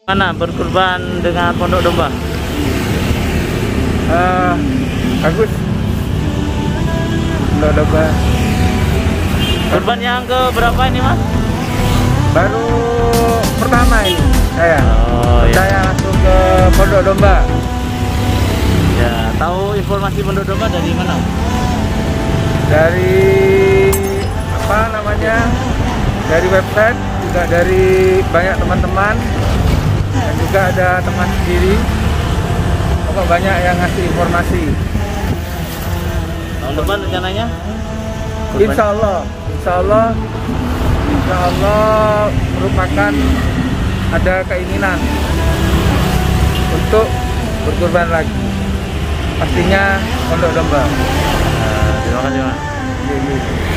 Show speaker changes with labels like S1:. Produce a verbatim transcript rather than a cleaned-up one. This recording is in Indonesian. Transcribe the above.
S1: Mana berkurban dengan Pondok Domba?
S2: Uh, bagus. Pondok Domba.
S1: Kurban yang ke berapa ini, Mas?
S2: Baru pertama ini saya.
S1: Oh, ya.
S2: Saya langsung ke Pondok Domba.
S1: Ya, tahu informasi Pondok Domba dari mana?
S2: Dari apa namanya? Dari website, juga dari banyak teman-teman, dan juga ada teman sendiri. Pokok banyak yang ngasih informasi.
S1: Tahun depan rencananya?
S2: Insya Allah, Insya Allah, Insya Allah merupakan ada keinginan untuk berkurban lagi. Pastinya Pondok Domba.
S1: Nah, terima kasih, Mas.
S2: Iya, iya.